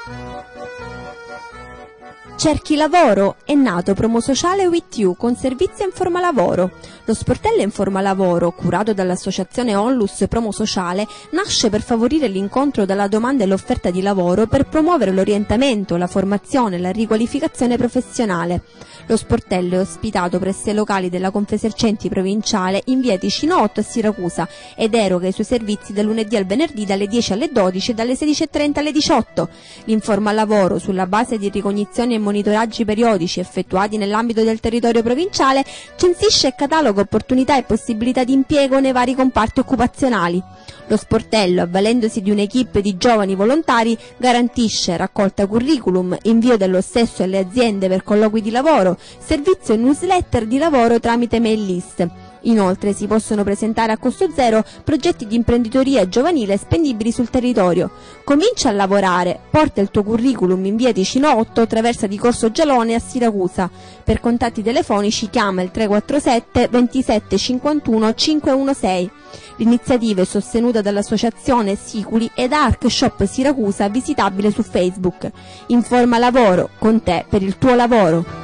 Cerchi lavoro? È nato Promosociale With You con servizi Informa Lavoro. Lo sportello Informa Lavoro, curato dall'associazione Onlus Promosociale, nasce per favorire l'incontro della domanda e l'offerta di lavoro per promuovere l'orientamento, la formazione e la riqualificazione professionale. Lo sportello è ospitato presso i locali della Confesercenti provinciale in via Ticino 8 a Siracusa ed eroga i suoi servizi dal lunedì al venerdì dalle 10 alle 12 e dalle 16:30 alle 18. L'Informa Lavoro, sulla base di ricognizioni e monitoraggi periodici effettuati nell'ambito del territorio provinciale, censisce e cataloga opportunità e possibilità di impiego nei vari comparti occupazionali. Lo sportello, avvalendosi di un'equipe di giovani volontari, garantisce raccolta curriculum, invio dello stesso alle aziende per colloqui di lavoro, servizio e newsletter di lavoro tramite mail list. Inoltre si possono presentare a costo zero progetti di imprenditoria giovanile spendibili sul territorio. Comincia a lavorare, porta il tuo curriculum in via Ticino 8, traversa di Corso Gialone a Siracusa. Per contatti telefonici chiama il 347 27 51 516. L'iniziativa è sostenuta dall'associazione Siculi ed Arc Shop Siracusa, visitabile su Facebook. Informa Lavoro, con te per il tuo lavoro.